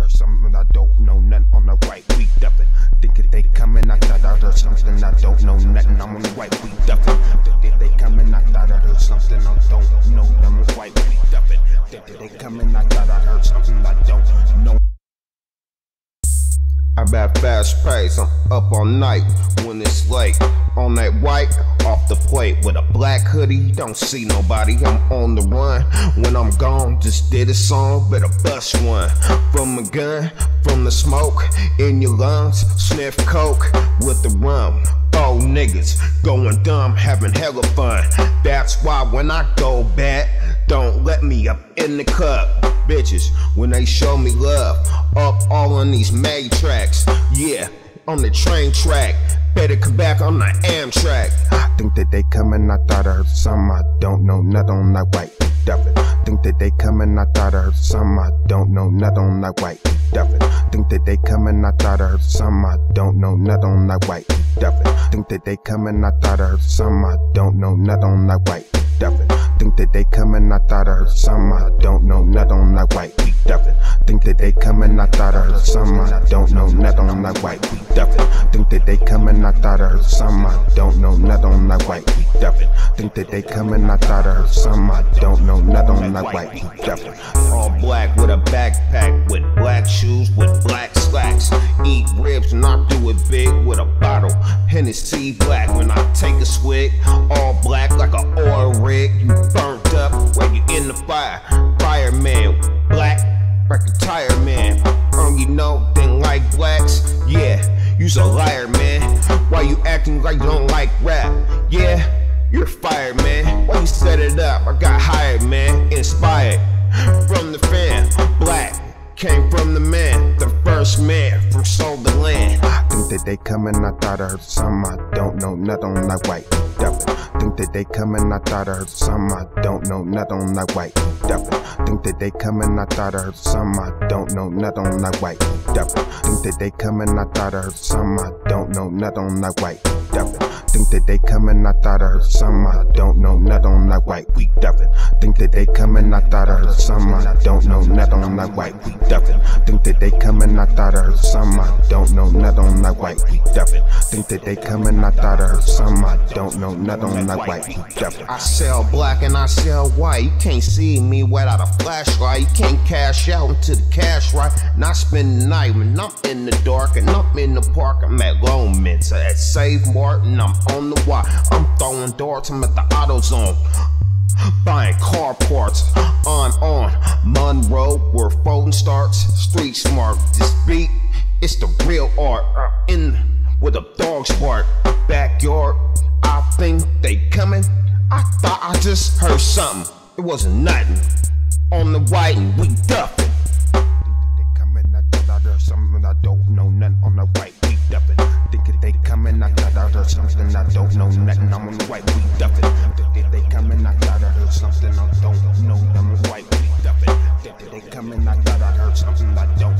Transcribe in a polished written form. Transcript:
heard something I don't know nothing on the white, we duffin'. Thinking they coming, I thought I heard something I don't know nothing. I'm on the white, we duffin'. Thinking they coming, I thought I heard something I don't know. I'm on the white, we duffin'. Thinking they coming, I thought I heard something I don't know. I'm at fast pace, I'm up all night when it's late. On that white, off the plate with a black hoodie, don't see nobody, I'm on the run. When I'm gone, just did a song, better bust one. From a gun, from the smoke, in your lungs, sniff coke with the rum. Oh niggas, going dumb, having hella fun. That's why when I go bad, don't let me up in the club. Bitches, when they show me love, up all on these May tracks. Yeah, on the train track, better come back on the Amtrak. Think that they coming, I thought I heard something I don't know nothing on that white, we duffin'. Think that they coming, I thought I heard something I don't know nothing on that white, we duffin'. Think that they coming, I thought I heard something I don't know nothing on that white, we duffin'. Think that they coming, I thought I heard something I don't know nothing on that white, we duffin'. Think that they coming, I thought I heard something I don't know nothing on that white, we duffin'. Think that they coming, I thought I heard something I don't know nothing on that white, we duffin'. Think that they coming, I thought I heard something I don't know nothing on that white, we duffin'. Think that they coming, I thought I heard something I don't know nothing on that white, we duffin'. All black with a backpack, with black shoes, with black slacks. Eat ribs and I do it big with a bottle. Hennessy black when I take a swig. All black like an oil rig. You burnt up when you in the fire. Fireman, black like a tire man. You know, didn't like blacks. Yeah, you's a liar, man. Why you acting like you don't like rap? Yeah, you're fired, man. Why you set it up? I got hired, man. Inspired from the fan. Black came from the man, the first man from sold the land. Think that they coming, I thought I heard something I don't know nothing on that white, we duffin'. Think that they coming, I thought I heard something I don't know nothing on that white, we duffin'. Think that they coming, I thought I heard something I don't know nothing on that white, we duffin'. Think that they coming, I thought I heard something I don't know nothing on that white, we duffin'. Think that they coming, I thought I heard something I don't know nothing on that white, we duffin'. Think that they coming, I thought I heard something I don't know nothing on that white, we duffin'. Think that they coming, I thought I heard something I don't know nothing on that white, we duffin'. Think that they coming, I thought I heard something I don't know nothing on that white, we duffin'. I sell black and I sell white. You can't see me without a flashlight. You can't cash out until the cash right. And I spend the night when I'm in the dark and I'm in the park. I'm at Loman's at Save Martin. I'm on the wire. I'm throwing darts. I'm at the AutoZone. Buying car parts on Monroe where folding starts. Street smart, this beat, it's the real art. In with a dog's bark, backyard. I think they coming. I thought I just heard something. It wasn't nothing. On the white and we duffin'. They coming, I thought I heard something I don't know nothing on the white, we duffin'. Think they coming, I thought I heard something I don't know nothing. I'm on the white, we duffin'. Think they coming, I thought I heard something I don't know. I'm on the white, we duffin'. Think they coming, I thought I heard something I don't